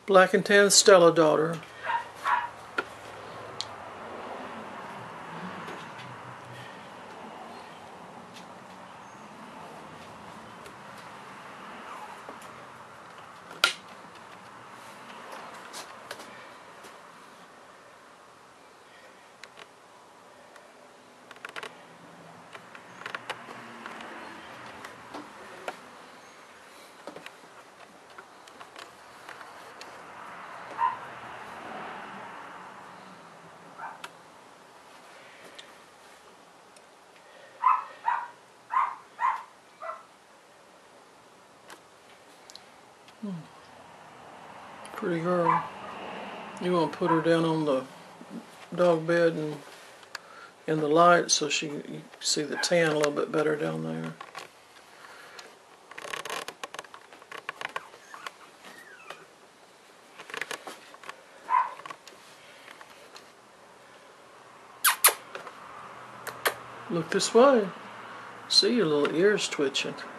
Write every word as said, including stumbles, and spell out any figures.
Black and tan Stella daughter. Hmm. Pretty girl. You want to put her down on the dog bed and in the light so she you can see the tan a little bit better down there. Look this way. See, your little ears twitching.